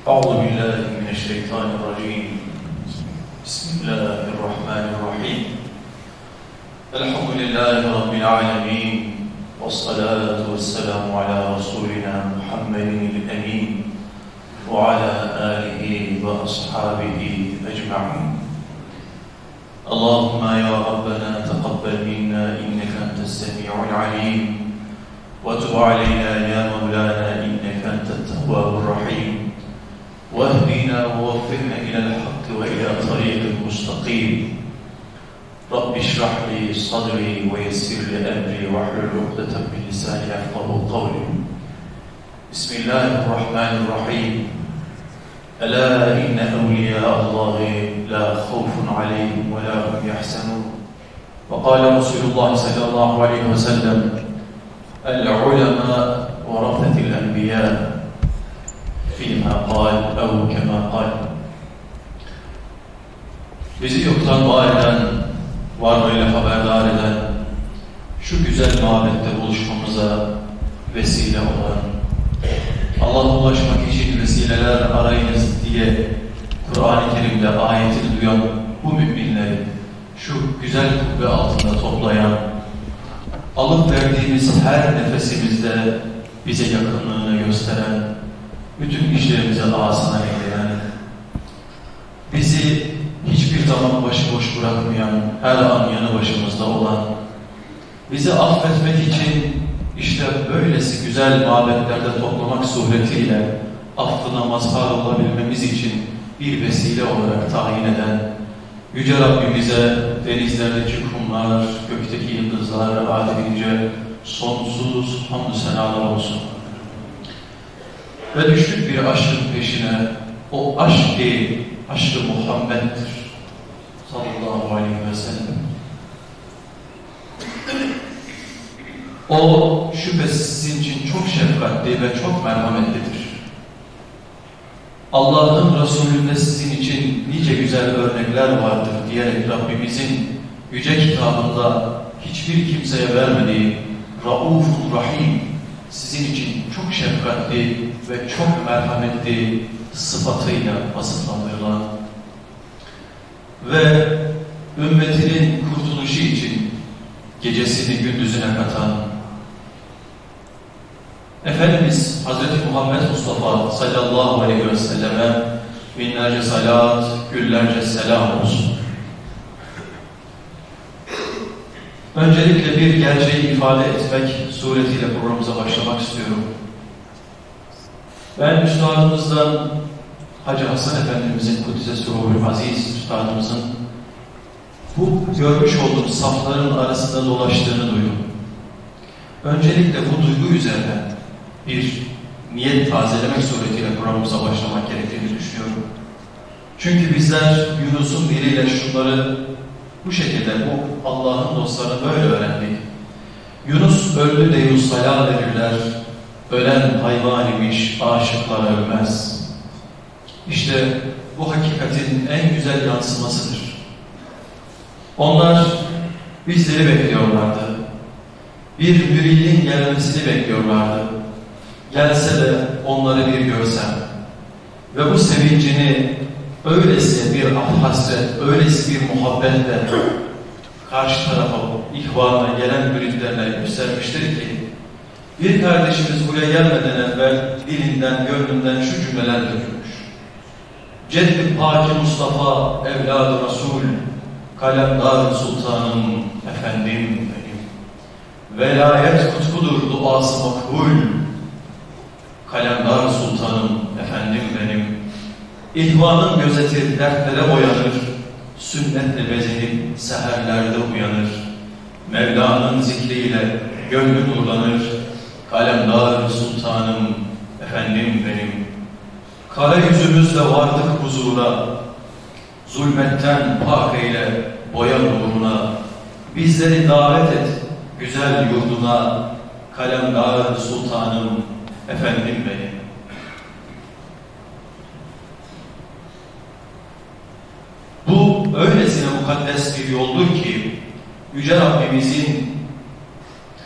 أعوذ بالله من الشيطان الرجيم. بسم الله الرحمن الرحيم. الحمد لله رب العالمين، والصلاة والسلام على رسولنا محمد الأمين وعلى آله وأصحابه أجمعين. اللهم يا ربنا تقبل منا إنك أنت السميع العليم، وتب علينا يا مولانا إنك أنت التواب الرحيم، واهدنا ووفقنا إلى الحق وإلى طريق مستقيم. رب اشرح لي صدري ويسر لي أمري واحلل عقدة من لساني يفقهوا قولي. بسم الله الرحمن الرحيم. ألا إن أولياء الله لا خوف عليهم ولا هم يحزنون. وقال رسول الله صلى الله عليه وسلم: العلماء ورثة الأنبياء، فيما قال أو كما قال. Bizi yoktan var eden, varlığıyla haberdar eden, şu güzel mabette buluşmamıza vesile olan, Allah'a ulaşmak için vesileler arayınız diye Kur'an-ı Kerim'de ayetini duyan bu müminleri şu güzel kubbe altında toplayan, alıp verdiğimiz her nefesimizde bize yakınlığını gösteren, bütün işlerimize asana eyleyen, bizi hiçbir zaman başıboş bırakmayan, her an yanı başımızda olan, bizi affetmek için işte böylesi güzel mabetlerde toplamak suretiyle affına mazhar olabilmemiz için bir vesile olarak tayin eden Yüce Rabbimize denizlerdeki kumlar, gökteki yıldızlar adedince sonsuz hamdü senalar olsun. Ve düştük bir aşkın peşine. O aşk değil, aşk-ı Muhammed'dir sallallahu aleyhi ve sellem. O şüphesiz sizin için çok şefkatli ve çok merhametlidir. Allah'ın Resulü'nde sizin için nice güzel örnekler vardır diyerek Rabbimizin yüce kitabında hiçbir kimseye vermediği Raufur Rahim, sizin için çok şefkatli ve çok merhametli sıfatıyla vasıflandırılan ve ümmetinin kurtuluşu için gecesini gündüzüne katan Efendimiz Hazreti Muhammed Mustafa sallallahu aleyhi ve selleme binlerce salat, güllerce selam olsun. Öncelikle bir gerçeği ifade etmek suretiyle programımıza başlamak istiyorum. Ben üstadımızdan Hacı Hasan Efendimizin Kuddisesi Ruhul Aziz üstadımızın bu görmüş olduğum safların arasında dolaştığını duydum. Öncelikle bu duygu üzerine bir niyet tazelemek suretiyle programımıza başlamak gerektiğini düşünüyorum. Çünkü bizler Yunus'un diliyle şunları bu şekilde, bu Allah'ın dostlarını böyle öğrendik. Yunus öldü de Yusuf'a verirler, ölen hayvan imiş, aşıklar ölmez. İşte bu hakikatin en güzel yansımasıdır. Onlar bizleri bekliyorlardı. Bir müridin gelmesini bekliyorlardı. Gelse de onları bir görsem ve bu sevincini öylesine bir hasret, öylesi bir muhabbetle karşı tarafa, ihvana gelen müritlerine göstermiştir ki bir kardeşimiz buraya gelmeden evvel dilinden, gönlünden şu cümleler dökülmüş. Ceddi Pâki Mustafa, evladı Resul, kalemdar sultanım, efendim benim. Velayet kutbudur, duası makbul. Kalemdar sultanım, efendim benim. İhvanın gözetir, dertlere oyanır. Sünnetle bezenip seherlerde uyanır. Mevla'nın zikriyle gönlü nurlanır. Kalemdar sultanım, efendim benim. Kara yüzümüzle vardık huzura. Zulmetten pak eyle, boya nuruna. Bizleri davet et, güzel yurduna. Kalemdar sultanım, efendim benim. Bu öylesine mukaddes bir yoldur ki Yüce Rabbimizin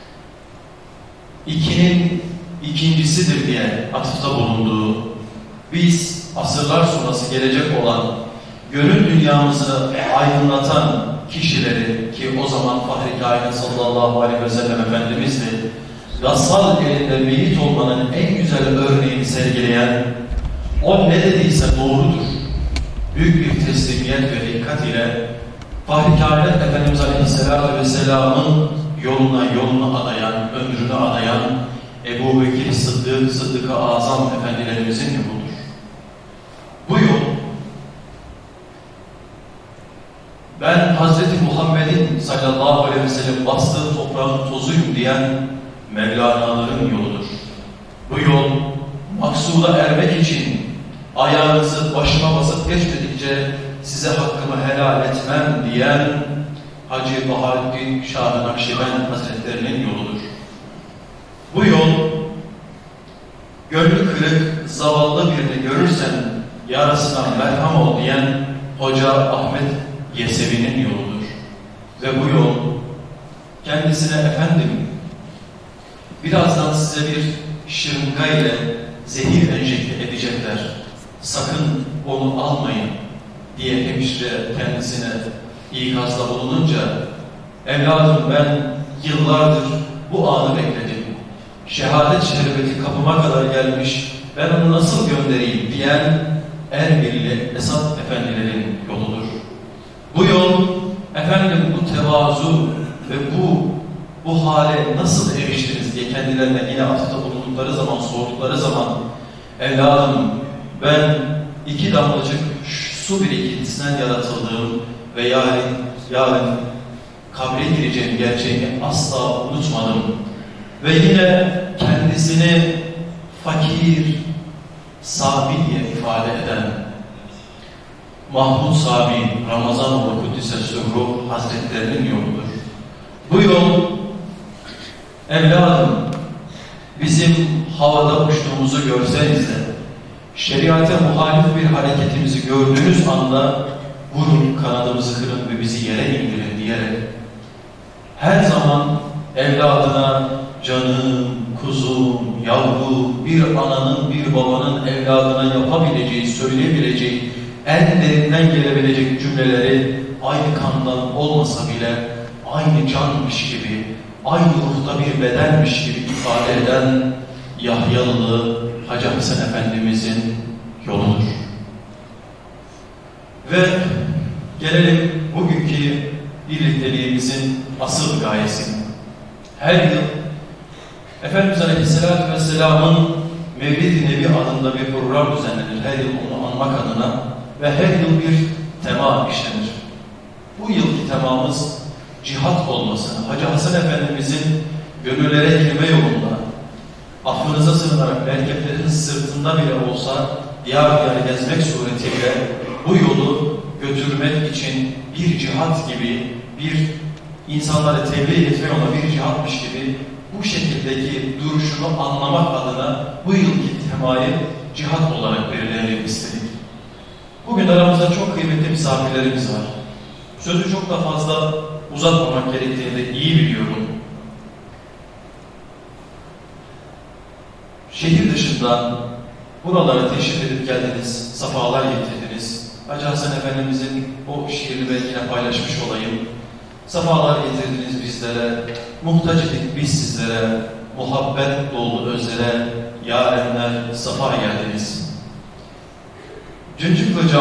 ikinin ikincisidir diye atıfta bulunduğu Biz asırlar sonrası gelecek olan, gönül dünyamızı aydınlatan kişileri, ki o zaman Fahri Kainat sallallahu aleyhi ve sellem Efendimiz'di, gassal elinde meyit olmanın en güzel örneğini sergileyen, o ne dediyse doğrudur, büyük bir teslimiyet ve dikkat ile Fahri Kainat Efendimiz Aleyhisselatü Vesselam'ın yolunu adayan, ömrünü adayan Ebu Bekir Sıddık, Sıddık-ı Azam efendilerimizin yoludur. Bu yol, ben Hazreti Muhammed'in sallallahu aleyhi ve sellem bastığı toprağın tozuyum diyen Mevlana'ların yoludur. Bu yol, maksuda ermek için ayağınızı başıma basıp geçmedikçe size hakkımı helal etmem diyen Hacı Bahaddin Şah-ı Nakşibend Hazretlerinin yoludur. Bu yol, gönlü kırık, zavallı birini görürsen yarasına merham ol diyen Hoca Ahmet Yesevi'nin yoludur. Ve bu yol, kendisine efendim, birazdan size bir şırınga ile zehir enjekte edecekler, sakın onu almayın diye hemşire kendisine ikazda bulununca, evladım ben yıllardır bu anı bekledim, şehadet şerbeti kapıma kadar gelmiş, ben onu nasıl göndereyim diyen Erbil'li Esat efendilerin yoludur. Bu yol, efendim bu tevazu ve bu hale nasıl eriştiniz diye kendilerine yine atıfta bulundukları zaman, sordukları zaman, evladım ben 2 damlacık su birikintisinden yaratıldığım ve yarın kabre gireceğim gerçeğini asla unutmadım. Ve yine kendisini fakir, Sabi diye ifade eden Mahmud Sabi, Ramazanoğlu Kudüs'e Sürruh Hazretlerinin yoludur. Bu yol, evladım, bizim havada uçtuğumuzu görseniz de, şeriate muhalif bir hareketimizi gördüğünüz anda vurun, kanadımızı kırın ve bizi yere indirin diyerek her zaman evladına canım, kuzum, yavru, bir ananın, bir babanın evladına yapabileceği, söyleyebileceği, en derinden gelebilecek cümleleri aynı kandan olmasa bile aynı canmış gibi, aynı ruhta bir bedenmiş gibi ifade eden Yahyalılı Hacı Hasan Efendimizin yoludur. Ve gelelim bugünkü birlikteliğimizin asıl gayesine. Her yıl Efendimiz Aleyhisselatü Vesselam'ın Mevlid-i Nebi adında bir program düzenlenir. Her yıl onu anmak adına ve her yıl bir tema işlenir. Bu yılki temamız cihat olmasını, Hacı Hasan Efendimizin gönüllere girme yolunda, affınıza sığınarak merkeplerin sırtında bile olsa diyar diyar gezmek suretiyle bu yolu götürmek için bir cihat gibi, bir insanları tebliğ etme yoluna bir cihatmış gibi bu şekildeki duruşunu anlamak adına bu yılki temayı cihat olarak belirleyelim istedik. Bugün aramızda çok kıymetli misafirlerimiz var. Sözü çok da fazla uzatmamak gerektiğini de iyi biliyorum. Şehir dışından buralara teşrif edip geldiniz, safalar getirdiniz. Hacı Hasan Efendimizin o şiirini belki yine paylaşmış olayım. Safalar getirdiniz bizlere, muhtaç ettik biz sizlere, muhabbet dolu özlere, yarenler safa geldiniz. Cıncıklı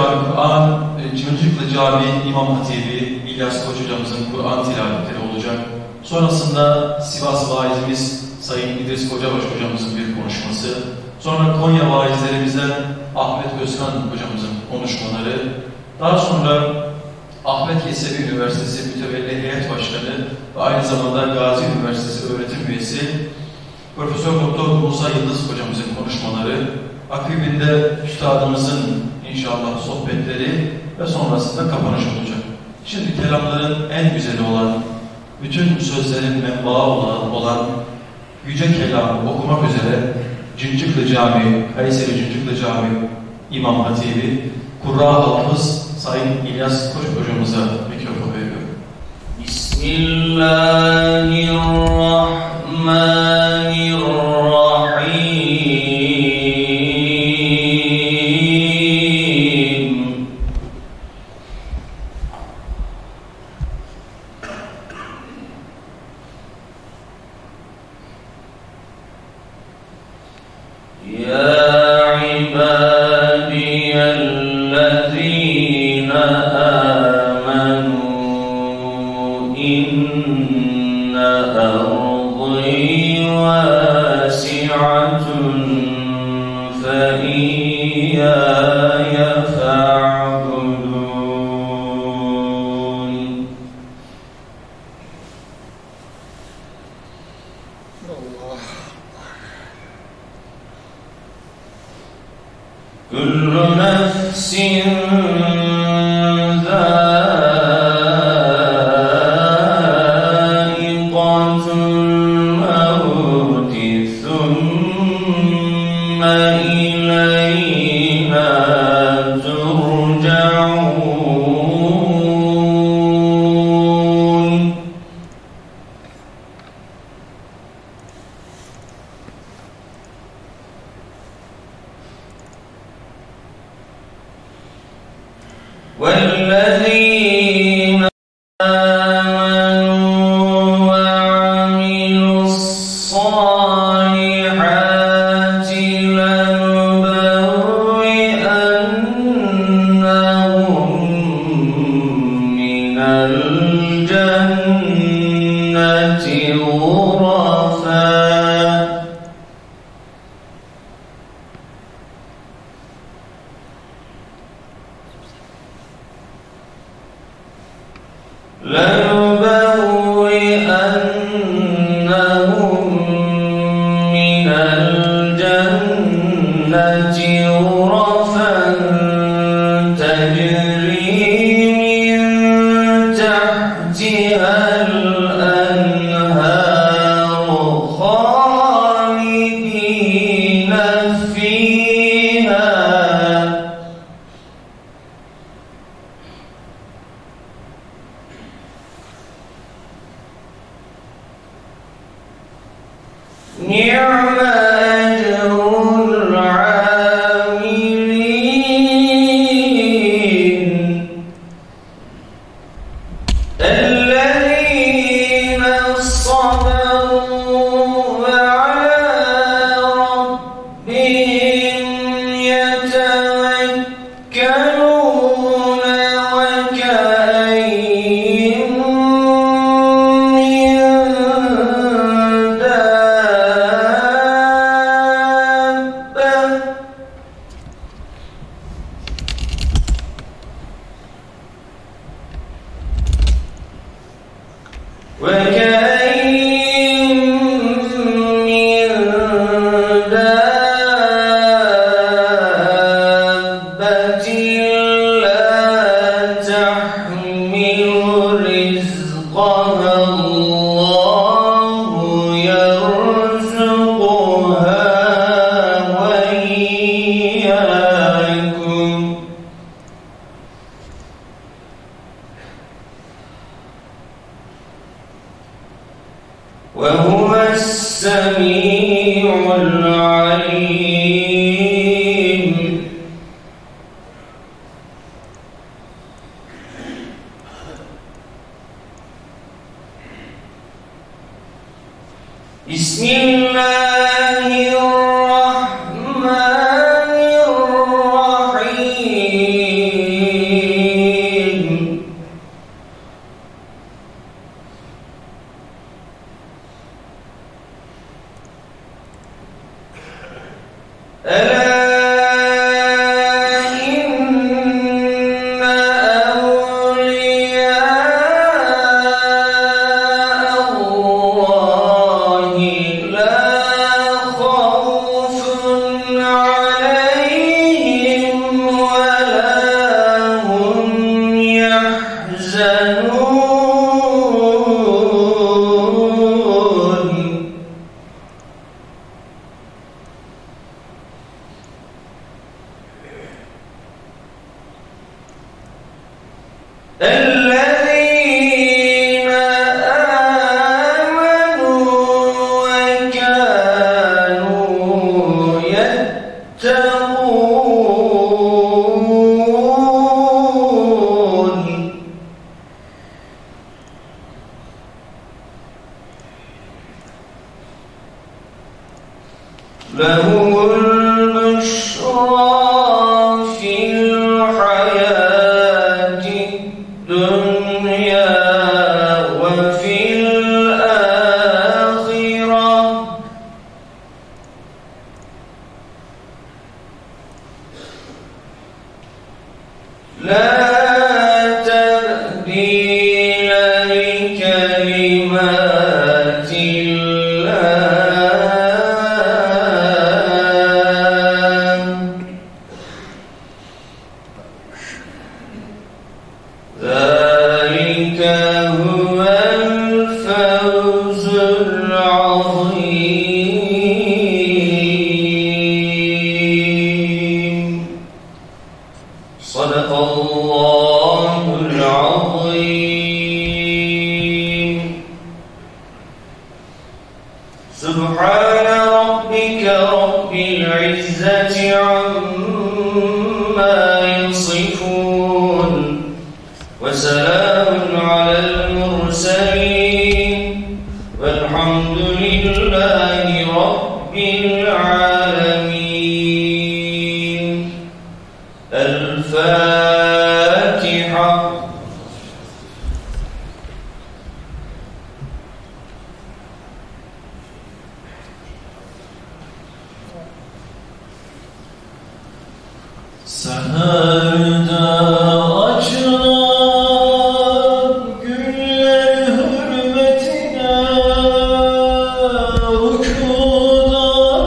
Cami İmam Hatibi İlyas Koç hocamızın Kur'an tilavetleri olacak. Sonrasında Sivas vaizimiz Sayın İdris Kocabaş hocamızın bir konuşması. Sonra Konya vaizlerimizden Ahmet Özkan hocamızın konuşmaları. Daha sonra Ahmet Yesevi Üniversitesi Mütevelli Heyet Başkanı ve aynı zamanda Gazi Üniversitesi öğretim üyesi Profesör Doktor Musa Yıldız hocamızın konuşmaları. Akibinde üstadımızın inşallah sohbetleri ve sonrasında kapanış olacak. Şimdi kelamların en güzeli olan, bütün sözlerin menbaı olan yüce kelamı okumak üzere Cıncıklı Cami, Kayseri Cıncıklı Cami İmam Hatibi, Kurra Hafız Sayın İlyas Koç hocamıza mikrofon veriyorum. Bismillahirrahmanirrahim. والذين آمنوا وعملوا الصالحات لنبوئنهم من الجنة غرفا تجري من تحتها الأنهار خالدين فيها نعم أجر العاملين الذين صبروا وعلى ربهم يتوكلون وكأين من دابة لا تحمل رزقها الله يرزقها وإياكم وهو السميع العليم بسم الله الرحمن الرحيم ألا إن أولياء الله لا خوف عليهم ولا هم يحزنون الذين آمنوا وكانوا يتقون له البشرى في الحياة الدنيا وفي الآخرة لا تبديل لكلمات الله ذلك هو الفوز العظيم صدق الله العظيم سبحان ربك رب العزة عما يصفون وسلام على المرسلين والحمد لله رب العالمين الفاتحة Seherde açılan güller hürmetine, rükuda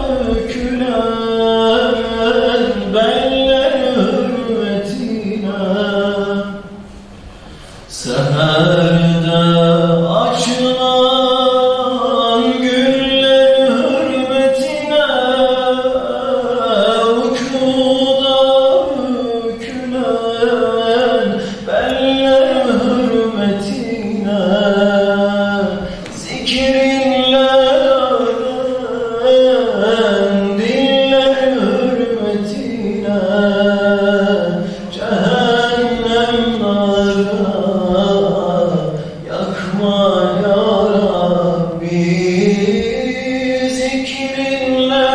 dökülen beller hürmetine. Seherde açılan güller hürmetine, rükuda dökülen beller hürmetine, zikrinle ölen diller hürmetine, cehennem narına yakma ya Rabbi, zikrinle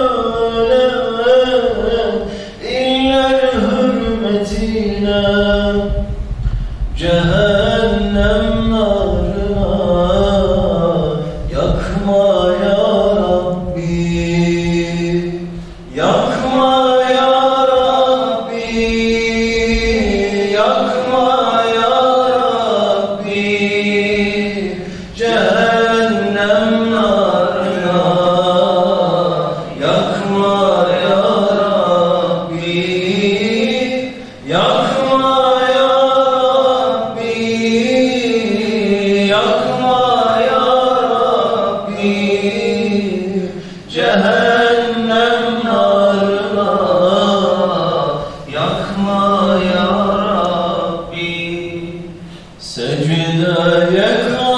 ölen diller hürmetine, cehennem narına yakma ya Rabbi, yakma ya Rabbi, yakma ya Rabbi, cehennem narına yakma ya Rabbi, yakma ya Rabbi, yakma ya Rabbi, cehennem narına yakma ya Rabbi. Secdeye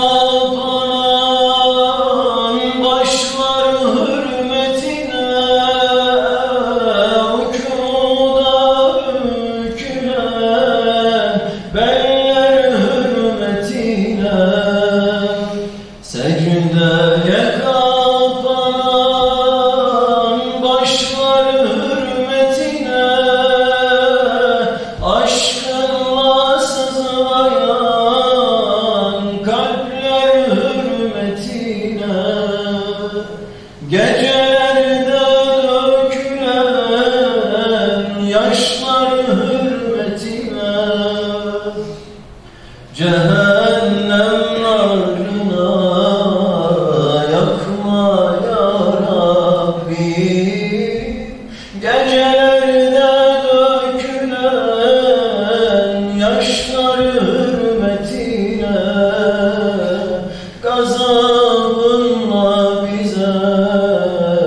kapanan başlar hürmetine, rükuda dökülen beller hürmetine, secdeye kapanan başlar hürmetine, aşkınla sızlayan kalpler hürmetine, gecelerde dökülen yaşlar hürmetine, cehennem narına yakma ya Rabbi, gecelerde dökülen yaşlar hürmetine, gazabınla bize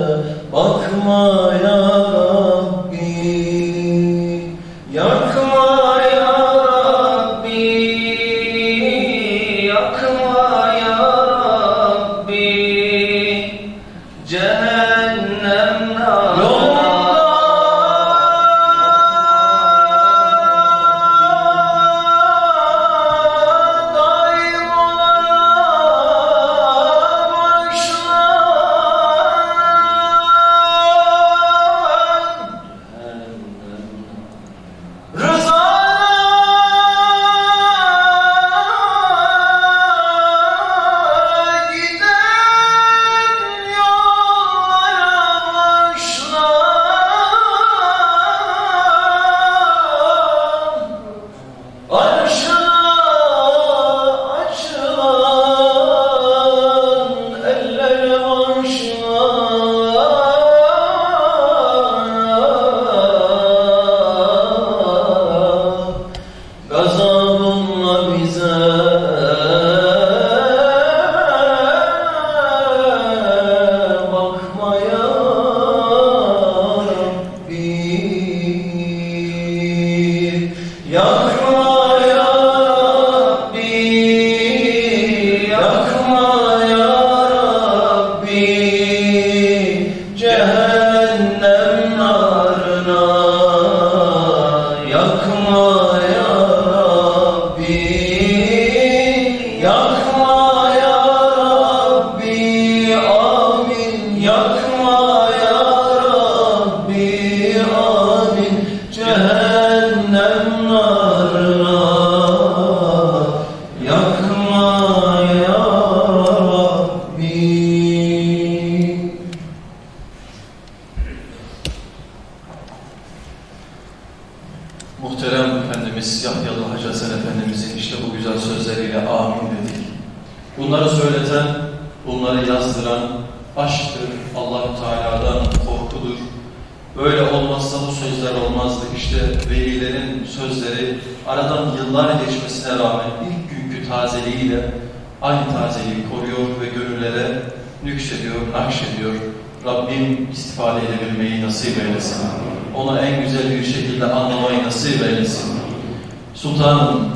Muhterem Efendimiz Yahyalı Hacı Hasan Efendimizin işte bu güzel sözleriyle amin dedik. Bunları söyleten, bunları yazdıran aşktır, Allah-u Teala'dan korkudur. Böyle olmazsa bu sözler olmazdı. İşte velilerin sözleri aradan yıllar geçmesine rağmen ilk günkü tazeliğiyle aynı tazeliği koruyor ve gönüllere nüksediyor, nakşediyor. Rabbim istifade edebilmeyi nasip eylesin. Onu en güzel bir şekilde anlamayı nasip eylesin. Sultanım,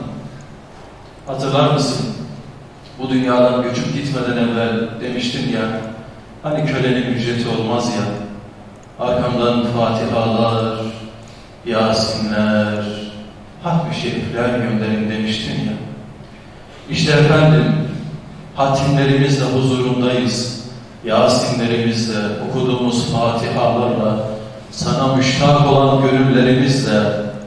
hatırlar mısın? Bu dünyadan göçüp gitmeden evvel demiştim ya, hani kölenin ücreti olmaz ya, arkamdan Fatihalar, Yasinler, Hatmi Şerifler gönderin demiştin ya. İşte efendim, hatimlerimizle huzurundayız. Yasinlerimizle, okuduğumuz Fatihalarla, sana müştak olan gönüllerimizle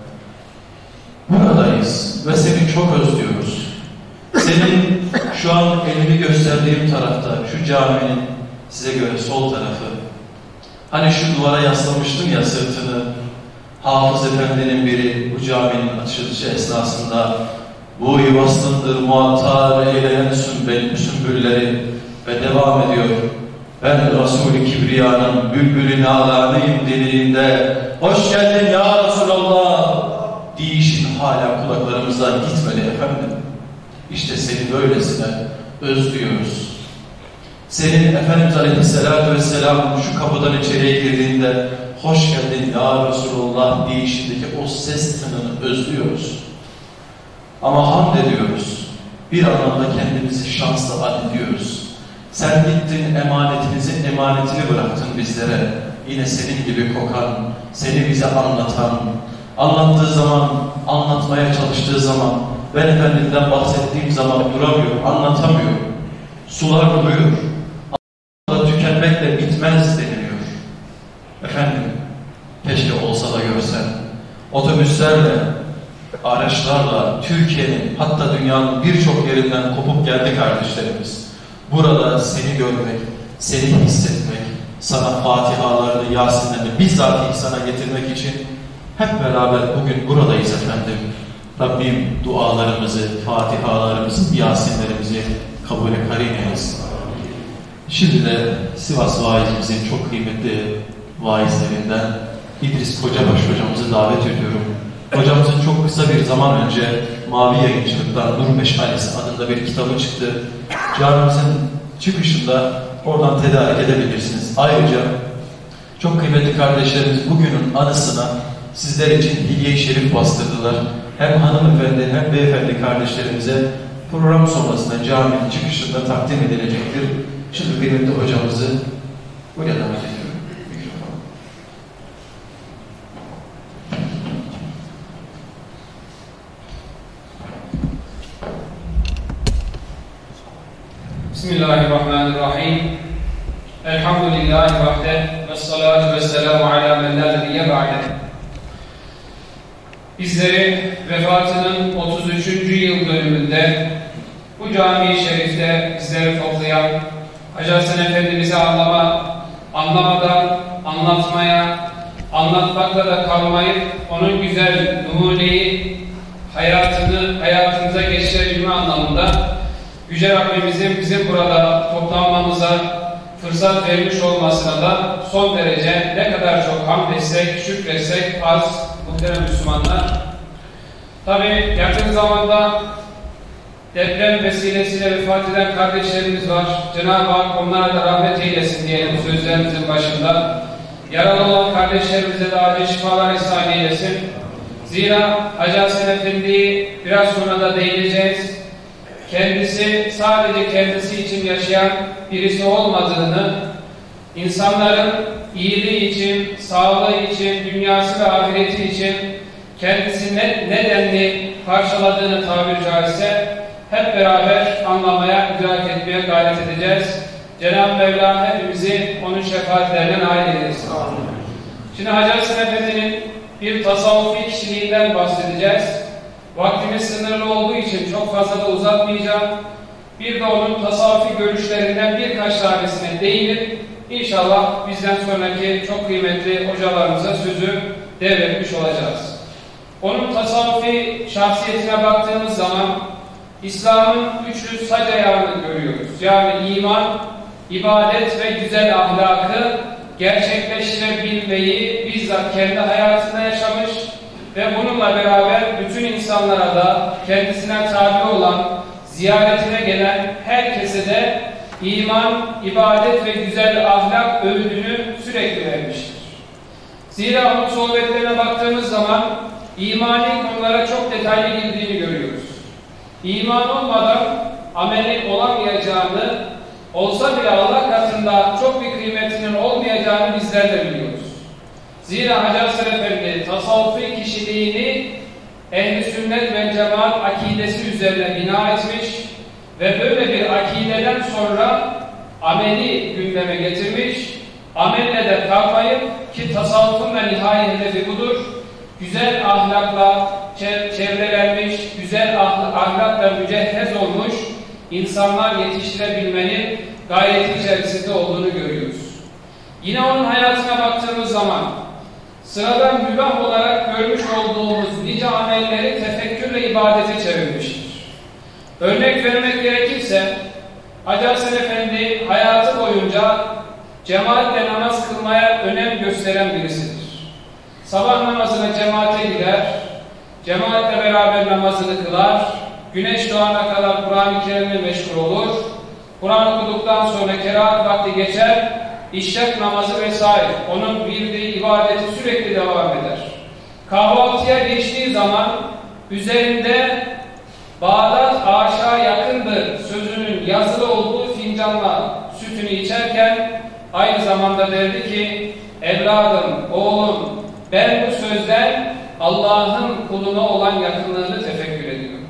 buradayız ve seni çok özlüyoruz. Senin şu an elimi gösterdiğim tarafta, şu caminin size göre sol tarafı, hani şu duvara yaslamıştın ya sırtını, Hafız Efendi'nin biri bu caminin açılışı esnasında bu yuvasındır muattar eyleyen sümbülleri ve devam ediyor. Ben Resul-i Kibriya'nın bülbülü nalanıyım dediğinde hoş geldin ya Resulallah deyişin hala kulaklarımızdan gitmedi efendim. İşte seni böylesine özlüyoruz. Senin Efendimiz Aleyhisselatü Vesselam'ın şu kapıdan içeriye girdiğinde hoş geldin ya Resulallah deyişindeki o ses tınını özlüyoruz. Ama hamd ediyoruz. Bir anlamda kendimizi şansla addediyoruz. Sen gittin emanetini bıraktın bizlere. Yine senin gibi kokan, seni bize anlatan, anlattığı zaman, anlatmaya çalıştığı zaman, ben Efendimden bahsettiğim zaman duramıyor, anlatamıyor. Sular duruyor. Anlatımda tükenmekle bitmez deniliyor. Efendim, keşke olsa da görsen. Otobüslerle, araçlarla, Türkiye'nin hatta dünyanın birçok yerinden kopup geldi kardeşlerimiz. Burada seni görmek, seni hissetmek, sana Fatihalarını, Yasinlerini bizzat sana getirmek için hep beraber bugün buradayız efendim. Rabbim dualarımızı, Fatihalarımızı, Yasinlerimizi kabule karin eylesin. Şimdi de Sivas vaizimizin çok kıymetli vaizlerinden İdris Kocabaş hocamızı davet ediyorum. Hocamızın çok kısa bir zaman önce Mavi Yayıncılık'tan Nur Meşalesi adında bir kitabı çıktı. Camimizin çıkışında oradan tedarik edebilirsiniz. Ayrıca çok kıymetli kardeşlerimiz bugünün anısına sizler için Hilye-i Şerif bastırdılar. Hem hanımefendi hem beyefendi kardeşlerimize program sonrasında caminin çıkışında takdim edilecektir. Şimdi kıymetli hocamızı buraya davet ediyorum. Bismillahirrahmanirrahim. Elhamdülillahi vahde ve salatu ve selamu ala men la nebiyye ba'de. Bizleri vefatının 33. yıl dönümünde bu cami-i şerifte bizleri toplayan Hacı Hasan Efendimiz'i anlamadan anlatmaya, anlatmakla da kalmayıp onun güzel numuneyi hayatımıza geçirebilme anlamında Yüce Rabbimizin bizim burada toplanmamıza, fırsat vermiş olmasına da son derece ne kadar çok hamd etsek, şükretsek az muhterem Müslümanlar. Tabi yakın zamanda deprem vesilesiyle vefat eden kardeşlerimiz var. Cenab-ı Hak onlara da rahmet eylesin diyelim sözlerimizin başında. Yaralı olan kardeşlerimize de acil şifalar ihsan eylesin. Zira Hacı Hasan Efendi'yi biraz sonra da değineceğiz. Kendisi sadece kendisi için yaşayan birisi olmadığını, insanların iyiliği için, sağlığı için, dünyası ve ahireti için kendisi nedenli parçaladığını tabiri caizse hep beraber anlamaya, idrak etmeye gayret edeceğiz. Cenab-ı Mevla hepimizi onun şefaatlerine nail eylesin. Şimdi Hacı Hasan Efendi'nin bir tasavvufi kişiliğinden bahsedeceğiz. Vaktimiz sınırlı olduğu için çok fazla da uzatmayacağım. Bir de onun tasavvufi görüşlerinden birkaç tanesine değinip inşallah bizden sonraki çok kıymetli hocalarımıza sözü devretmiş olacağız. Onun tasavvufi şahsiyetine baktığımız zaman İslam'ın üçlü sac ayağını görüyoruz. Yani iman, ibadet ve güzel ahlakı gerçekleştirebilmeyi bizzat kendi hayatında yaşamış ve bununla beraber bütün insanlara da kendisine tabi olan, ziyaretine gelen herkese de iman, ibadet ve güzel ahlak öğüdünü sürekli vermiştir. Zira onun sohbetlerine baktığımız zaman imani konulara çok detaylı girdiğini görüyoruz. İman olmadan amelin olamayacağını, olsa bile Allah katında çok bir kıymetinin olmayacağını bizler de biliyoruz. Zira Hacı Hasan Efendi tasavvufi kişiliğini ehl-i sünnet ve cemaat akidesi üzerine bina etmiş ve böyle bir akideden sonra ameli gündeme getirmiş, amelle de kalmayıp ki tasavvufun da nihai hedefi budur, güzel ahlakla çevrelenmiş, güzel ahlakla mücehhez olmuş insanlar yetiştirebilmenin gayreti içerisinde olduğunu görüyoruz. Yine onun hayatına baktığımız zaman sıradan mübah olarak görmüş olduğumuz nice amelleri tefekkürle ibadete çevirmiştir. Örnek vermek gerekirse Hacı Hasan Efendi hayatı boyunca cemaatle namaz kılmaya önem gösteren birisidir. Sabah namazına cemaate gider, cemaatle beraber namazını kılar, güneş doğana kadar Kur'an-ı Kerim'le meşgul olur, Kur'an okuduktan sonra kerahat vakti geçer, işrak namazı vesaire, onun bildiği ibadeti sürekli devam eder. Kahvaltıya geçtiği zaman üzerinde Bağdat aşağı yakındır sözünün yazılı olduğu fincanla sütünü içerken aynı zamanda derdi ki evladım, oğlum ben bu sözden Allah'ın kuluna olan yakınlığını tefekkür ediyorum.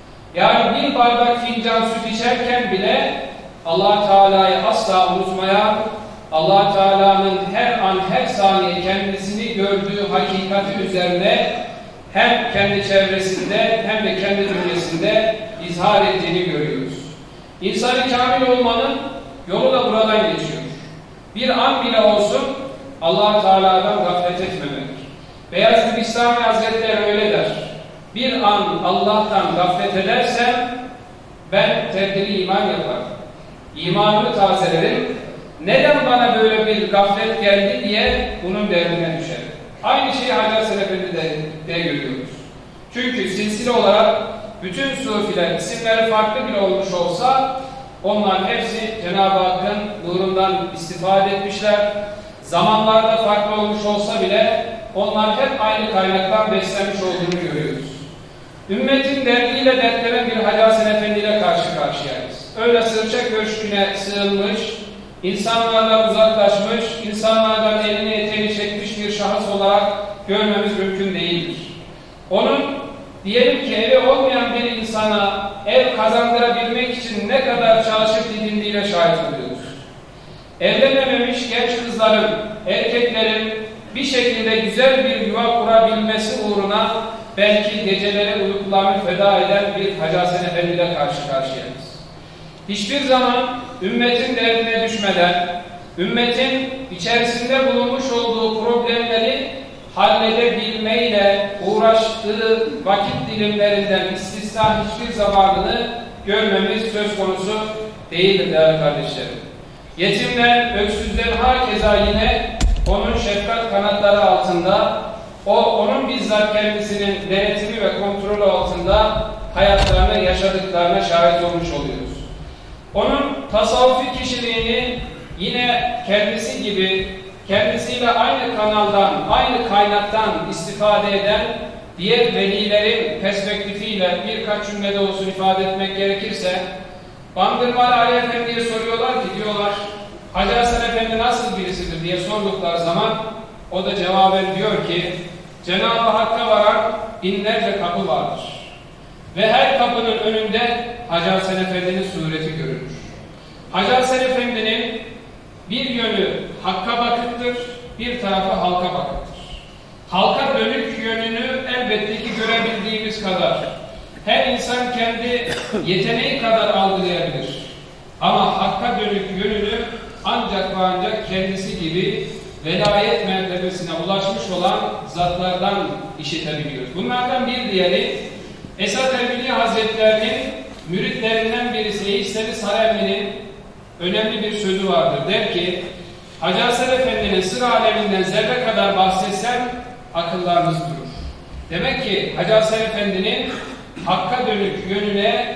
Yani bir bardak fincan süt içerken bile Allah Teala'yı asla unutmaya, Allah Teala'nın her an her saniye kendisini gördüğü hakikati üzerine hem kendi çevresinde hem de kendi bünyesinde izhar ettiğini görüyoruz. İnsan-ı kamil olmanın yolu da buradan geçiyor. Bir an bile olsun Allah Teala'dan gaflet etmemek. Beyazıt Bistami Hazretleri öyle der. Bir an Allah'tan gaflet edersem ben tebdili iman yaparım. İmanımı tazelerim. Neden bana böyle bir gaflet geldi diye bunun derdine düşerim. Aynı şeyi Hacı Hasan Efendi'de görüyoruz. Çünkü silsile olarak bütün sufiler isimleri farklı bile olmuş olsa onlar hepsi Cenab-ı Hakk'ın nurundan istifade etmişler. Zamanlarda farklı olmuş olsa bile onlar hep aynı kaynaktan beslenmiş olduğunu görüyoruz. Ümmetin derdiyle dertlenen bir Hacı Hasan Efendi ile karşı karşıyayız. Öyle sırça köşküne sığınmış, insanlarla uzaklaşmış, insanlardan elini eteğini çekmiş bir şahıs olarak görmemiz mümkün değildir. Onun diyelim ki evi olmayan bir insana ev kazandırabilmek için ne kadar çalışıp didindiğiyle şahit oluyoruz. Evlenememiş genç kızların, erkeklerin bir şekilde güzel bir yuva kurabilmesi uğruna belki geceleri uykularını feda eden bir Hacı Hasan Efendi ile karşı karşıyayız. Hiçbir zaman ümmetin derdine düşmeden, ümmetin içerisinde bulunmuş olduğu problemleri halledebilmeyle uğraştığı vakit dilimlerinden istisna hiçbir zamanını görmemiz söz konusu değildir değerli kardeşlerim. Yetimler, öksüzler hakeza yine onun şefkat kanatları altında, onun bizzat kendisinin denetimi ve kontrolü altında hayatlarını yaşadıklarına şahit olmuş oluyoruz. Onun tasavvufi kişiliğini yine kendisi gibi, kendisiyle aynı kanaldan, aynı kaynaktan istifade eden diğer velilerin perspektifiyle birkaç cümlede olsun ifade etmek gerekirse, Bandırmalı Ali Efendi'ye soruyorlar ki, diyorlar, Hacı Hasan Efendi nasıl birisidir diye sordukları zaman o da cevaben diyor ki, Cenab-ı Hakk'a varan binlerce kapı vardır. Ve her kapının önünde Hacı Hasan Efendi'nin sureti görülür. Hacı Hasan Efendi'nin bir yönü Hakk'a bakıktır, bir tarafı halka bakıktır. Halka dönük yönünü elbette ki görebildiğimiz kadar, her insan kendi yeteneği kadar algılayabilir. Ama Hakk'a dönük yönünü ancak ve ancak kendisi gibi velayet mertebesine ulaşmış olan zatlardan işitebiliyoruz. Bunlardan bir diğeri, Esat Erbil Hazretlerinin müritlerinden birisi İhsan-ı Saremli'nin önemli bir sözü vardır. Der ki, Hacı Hasan Efendi'nin sır aleminden zerre kadar bahsetsem akıllarınız durur. Demek ki Hacı Hasan Efendi'nin Hakk'a dönük yönüne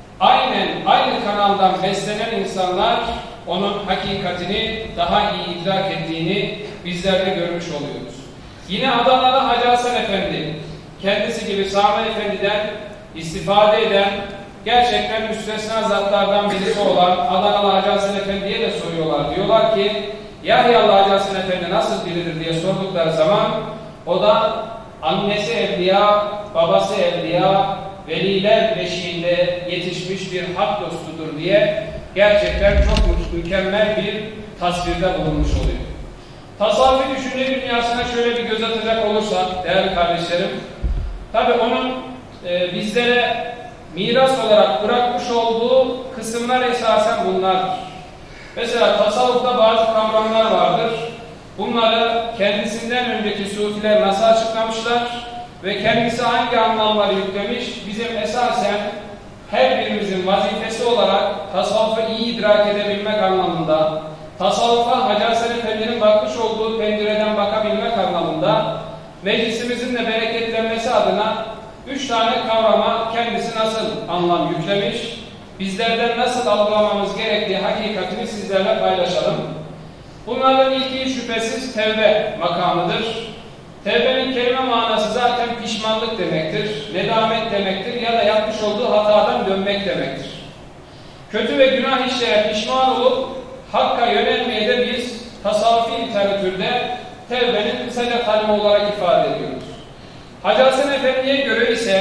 aynı kanaldan beslenen insanlar onun hakikatini daha iyi idrak ettiğini bizler de görmüş oluyoruz. Yine Adana'da Hacı Hasan Efendi kendisi gibi Sami Efendi'den istifade eden gerçekten müstesna zatlardan birisi olan Adanalı Hacı Hasan Efendi'ye de soruyorlar. Diyorlar ki Yahyalı Hacı Hasan Efendi nasıl biridir diye sordukları zaman o da annesi evliya, babası evliya, veliler beşiğinde yetişmiş bir hak dostudur diye gerçekten çok mükemmel bir tasvirde bulunmuş oluyor. Tasavvufi düşünce dünyasına şöyle bir göz atacak olursak değerli kardeşlerim, tabi onun bizlere miras olarak bırakmış olduğu kısımlar esasen bunlardır. Mesela tasavvufta bazı kavramlar vardır. Bunları kendisinden önceki sufiler nasıl açıklamışlar ve kendisi hangi anlamları yüklemiş, bizim esasen her birimizin vazifesi olarak tasavvufu iyi idrak edebilmek anlamında, tasavvufa Hacı Hasan Efendi'nin bakmış olduğu pencereden bakabilmek anlamında meclisimizin de bereketlenmesi adına 3 tane kavrama kendisi nasıl anlam yüklemiş, bizlerden nasıl algılamamız gerektiği hakikatini sizlerle paylaşalım. Bunlardan ilki şüphesiz tevbe makamıdır. Tevbenin kelime manası zaten pişmanlık demektir, nedamet demektir ya da yapmış olduğu hatadan dönmek demektir. Kötü ve günah işlere pişman olup Hakk'a yönelmeye de biz tasavvufi literatürde tevbenin kısaca tanımı olarak ifade ediyoruz. Hacı Hasan Efendi'ye göre ise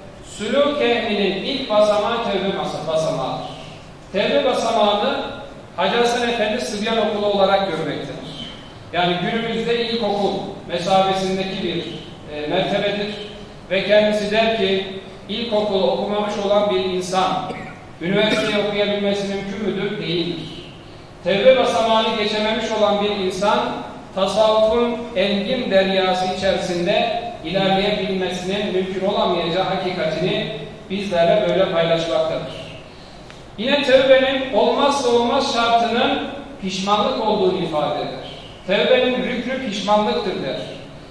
sülûk ehlinin ilk basamağı tevbe basamağıdır. Tevbe basamağını Hacı Hasan Efendi Sıbyan Okulu olarak görmektedir. Yani günümüzde ilkokul mesabesindeki bir mertebedir ve kendisi der ki ilkokulu okumamış olan bir insan üniversiteyi okuyabilmesi mümkün müdür? Değildir. Tevbe basamağını geçememiş olan bir insan tasavvufun engin deryası içerisinde ilerleyebilmesinin mümkün olamayacağı hakikatini bizlerle böyle paylaşmaktadır. Yine tevbenin olmazsa olmaz şartının pişmanlık olduğunu ifade eder. Tevbenin rüknü pişmanlıktır der.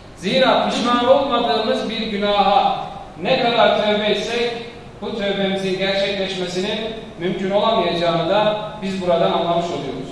Zira pişman olmadığımız bir günaha ne kadar tevbe etsek bu tevbemizin gerçekleşmesinin mümkün olamayacağını da biz buradan anlamış oluyoruz.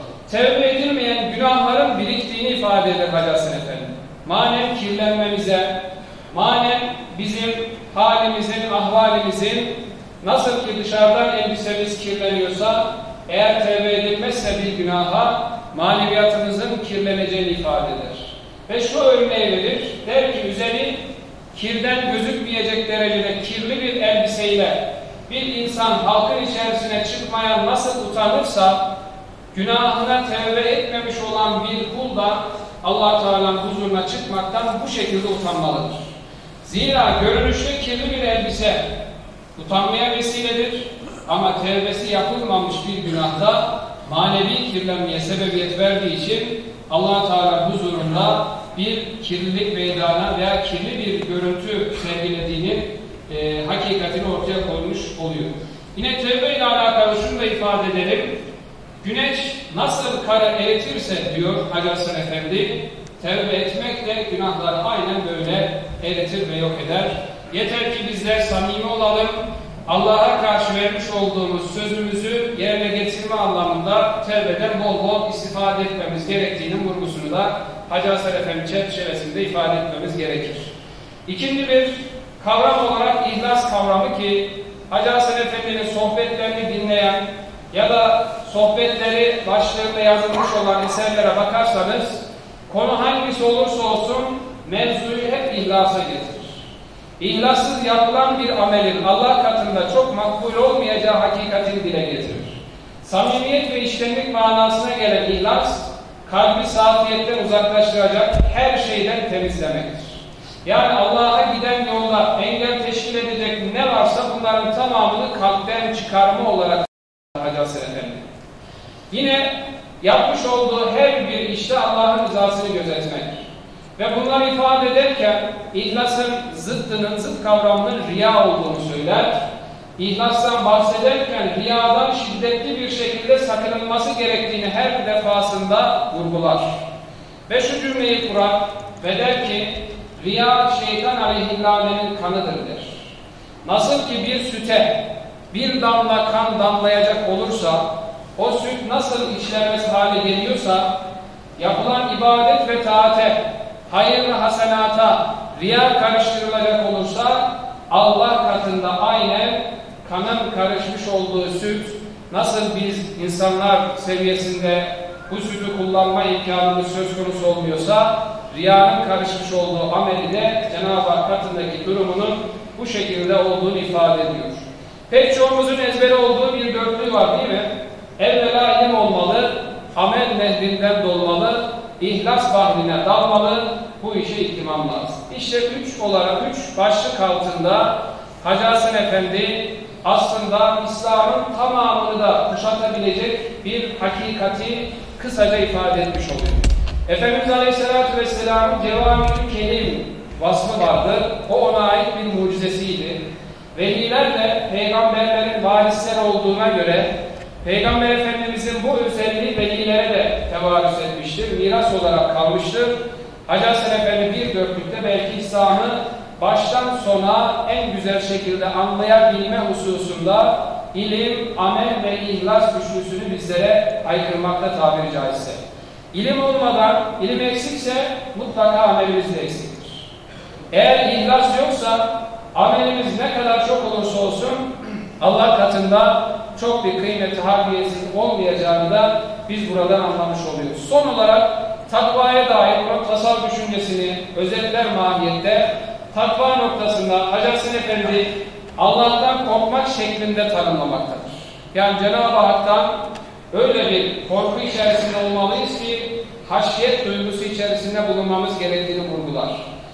Tevbe edilmeyen günahların biriktiğini ifade eder Hacı Hasan Efendi. Manen kirlenmemize, manen bizim halimizin, ahvalimizin nasıl ki dışarıdan elbisemiz kirleniyorsa eğer tevbe edilmezse bir günaha maneviyatımızın kirleneceğini ifade eder. Ve şu örneği verir, der ki üzeri kirden gözükmeyecek derecede kirli bir elbiseyle bir insan halkın içerisine çıkmaya nasıl utanırsa günahına tevbe etmemiş olan bir kul da Allah Teala'nın huzuruna çıkmaktan bu şekilde utanmalıdır. Zira görünüşte kirli bir elbise utanmaya vesiledir ama tevbesi yapılmamış bir günahda manevi kirlenmeye sebebiyet verdiği için Allah Teala huzurunda bir kirlilik meydana veya kirli bir görüntü sergilediğinin hakikatini ortaya koymuş oluyor. Yine tevbe ile alakalı şunu da ifade edelim. Güneş nasıl karı eritirse diyor Hacı Hasan Efendi, tevbe etmek de günahları aynen böyle eritir ve yok eder. Yeter ki bizler samimi olalım, Allah'a karşı vermiş olduğumuz sözümüzü yerine getirme anlamında tevbeden bol bol istifade etmemiz gerektiğinin vurgusunu da Hacı Hasan Efendi çerçevesinde ifade etmemiz gerekir. İkinci bir kavram olarak ihlas kavramı ki Hacı Hasan Efendi'nin sohbetlerini dinleyen ya da sohbetleri başlığında yazılmış olan eserlere bakarsanız konu hangisi olursa olsun mevzuyu hep ihlasa getirir. İhlassız yapılan bir amelin Allah katında çok makbul olmayacağı hakikatini dile getirir. Samimiyet ve içtenlik manasına gelen ihlas, kalbi safiyetten uzaklaştıracak her şeyden temizlemektir. Yani Allah'a giden yolda engel teşkil edecek ne varsa bunların tamamını kalpten çıkarma olarak Hacı Hasan Efendi. Yine yapmış olduğu her bir işte Allah'ın rızasını gözetmek. Ve bunları ifade ederken ihlasın zıt kavramının riya olduğunu söyler. İhlastan bahsederken riyadan şiddetli bir şekilde sakınılması gerektiğini her defasında vurgular. Ve şu cümleyi kurar ve der ki riya şeytan aleyhillânenin kanıdır der. Nasıl ki bir süte bir damla kan damlayacak olursa o süt nasıl içilemez hale geliyorsa yapılan ibadet ve taate, hayır ve hasenata riya karıştırılacak olursa Allah katında aynen kanın karışmış olduğu süt nasıl biz insanlar seviyesinde bu sütü kullanma imkanımız söz konusu olmuyorsa riyanın karışmış olduğu ameli de Cenab-ı Hak katındaki durumunun bu şekilde olduğunu ifade ediyor. Pek çoğumuzun ezberi olduğu bir dörtlüğü var değil mi? Evvela ilim olmalı, amel nehrinden dolmalı, ihlas bahrine dalmalı, bu işe ihtimam lazım. İşte üç başlık altında Hacı Hasan Efendi aslında İslam'ın tamamını da kuşatabilecek bir hakikati kısaca ifade etmiş oluyor. Efendimiz Aleyhisselatü Vesselam'ın Cevâmi'ül Kelim vasfı vardır. O ona ait bir mucizesiydi. Veliler de peygamberlerin varisleri olduğuna göre Peygamber Efendimizin bu özelliği velilere de tevarüz etmiştir. Miras olarak kalmıştır. Hacı Hasan Efendi bir dörtlükte belki İslam'ı baştan sona en güzel şekilde anlayabilme hususunda ilim, amel ve ihlas üçlüsünü bizlere haykırmakta tabiri caizse. İlim olmadan, ilim eksikse mutlaka amelimiz de eksiktir. Eğer ihlas yoksa amelimiz ne kadar çok olursa olsun Allah katında çok bir kıymeti harbiyesi olmayacağını da biz buradan anlamış oluyoruz. Son olarak takvaya dair onun tasavvuf düşüncesini özetler mahiyette takva noktasında Hacı Hasan Efendi Allah'tan korkmak şeklinde tanımlamaktadır. Yani Cenab-ı Hak'tan öyle bir korku içerisinde olmalıyız ki haşyet duygusu içerisinde bulunmamız gerektiğini vurgular.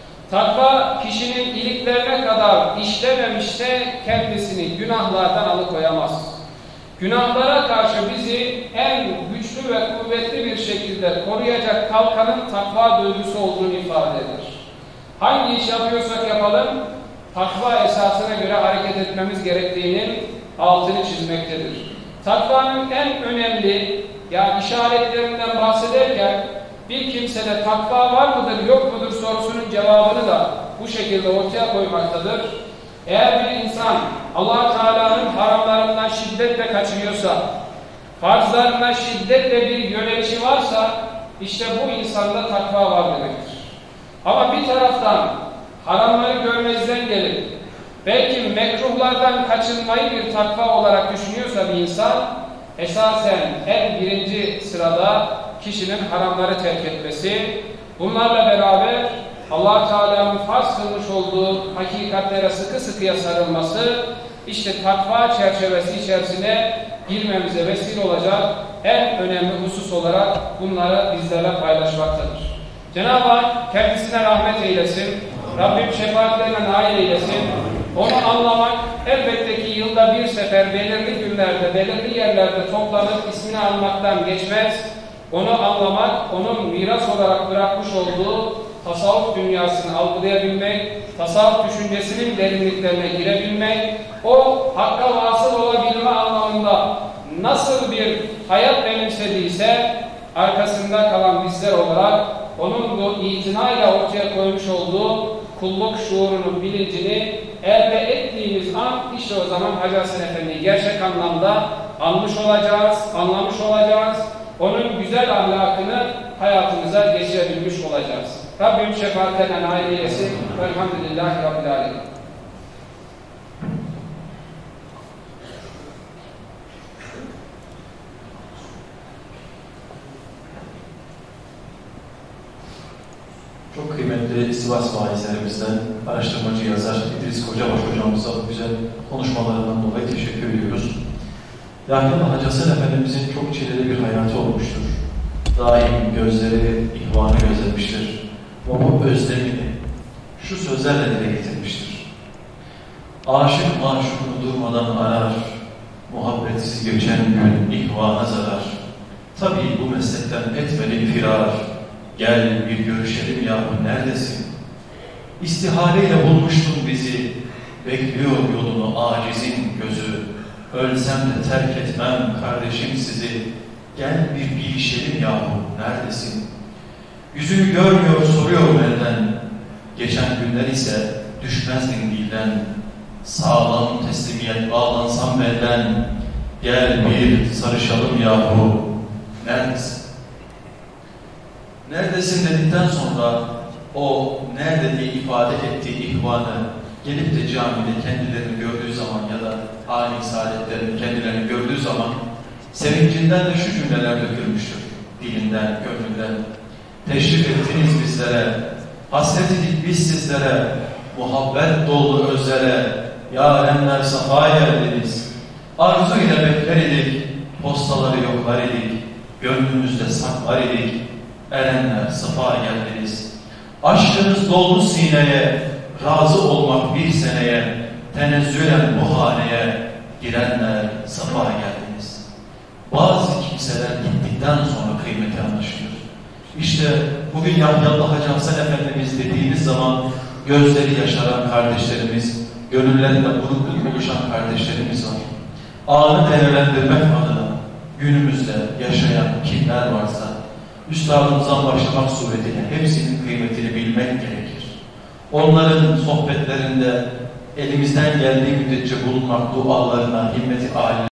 Takva kişinin iliklerine kadar işlememişse kendisini günahlardan alıkoyamaz. Günahlara karşı bizi en güçlü ve kuvvetli bir şekilde koruyacak kalkanın takva duygusu olduğunu ifade eder. Hangi iş yapıyorsak yapalım, takva esasına göre hareket etmemiz gerektiğinin altını çizmektedir. Takvanın en önemli işaretlerinden bahsederken bir kimsede takva var mıdır yok mudur sorusunun cevabını da bu şekilde ortaya koymaktadır. Eğer bir insan Allah Teala'nın haramlarından şiddetle kaçınıyorsa, farzlarından şiddetle bir yönelişi varsa işte bu insanda takva var demektir. Ama bir taraftan haramları görmezden gelip belki mekruhlardan kaçınmayı bir takva olarak düşünüyorsa bir insan esasen en birinci sırada kişinin haramları terk etmesi, bunlarla beraber Allah Teala'nın farz kılmış olduğu hakikatlere sıkı sıkıya sarılması, işte takva çerçevesi içerisine girmemize vesile olacak en önemli husus olarak bunları bizlerle paylaşmaktadır. Cenab-ı Hak kendisine rahmet eylesin, Rabbim şefaatlerine nail eylesin. Onu anlamak elbette ki yılda bir sefer belirli günlerde, belirli yerlerde toplanıp ismini almaktan geçmez. Onu anlamak, onun miras olarak bırakmış olduğu tasavvuf dünyasını algılayabilmek, tasavvuf düşüncesinin derinliklerine girebilmek, o hakka vasıl olabilme anlamında nasıl bir hayat benimsediyse arkasında kalan bizler olarak onun bu itinayla ortaya koymuş olduğu kulluk şuurunun bilincini elde ettiğimiz an işte o zaman Hacı Hasan Efendi'yi gerçek anlamda anlamış olacağız. Onun güzel ahlakını hayatımıza geçirebilmiş olacağız. Rabbim şefaatlerine nail eylesin. Velhamdülillahi Rabbil Alemin. Çok kıymetli Sivas vaizlerimizden araştırmacı yazar İdris Kocabaş hocamıza bu güzel konuşmalarından dolayı teşekkür ediyoruz. Yahyalı Hacı Hasan Efendimizin çok çileli bir hayatı olmuştur. Daim gözleri ihvanı gözlemiştir. O bu özlemini şu sözlerle dile getirmiştir. Aşık maşukunu durmadan arar, muhabbetsiz geçen gün ihvana zarar. Tabii bu meslekten etmeli firar. Gel bir görüşelim yahu neredesin? İstihaleyle bulmuştun bizi, bekliyor yolunu acizin gözü. Ölsem de terk etmem kardeşim sizi, gel bir bilişelim yahu neredesin? Yüzünü görmüyor soruyor elden, geçen günler ise düşmezdin dilden. Sağlam teslimiyet bağlansam belden, gel bir sarışalım yahu neredesin? Neredesin dedikten sonra o nerede diye ifade ettiği ihvanı gelip de camide kendilerini gördüğü zaman ya da hali saadetlerini kendilerini gördüğü zaman sevincinden de şu cümleler dökülmüştür. Dilinden, gönlünden. Teşrif ettiniz bizlere, hasret idik biz sizlere, muhabbet dolu özlere, yarenler safa geldiniz. Arzu ile bekler idik, postaları yoklar idik, gönlümüzde saklar idik. Erenler safa geldiniz. Aşkınız doldu sineye, razı olmak bir seneye, tenezzülen bu haneye, girenler safa geldiniz. Bazı kimseler gittikten sonra kıymeti anlaşılır. İşte bugün Yahyalı Hacı Hasan Efendimiz dediğimiz zaman gözleri yaşaran kardeşlerimiz, gönüllerinde burukluk oluşan kardeşlerimiz var. Anı değerlendirmek adına günümüzde yaşayan kimler varsa üstadımızdan başlamak suretiyle hepsinin kıymetini bilmek gerekir. Onların sohbetlerinde elimizden geldiği müddetçe bulunmak, dualarına, himmeti âli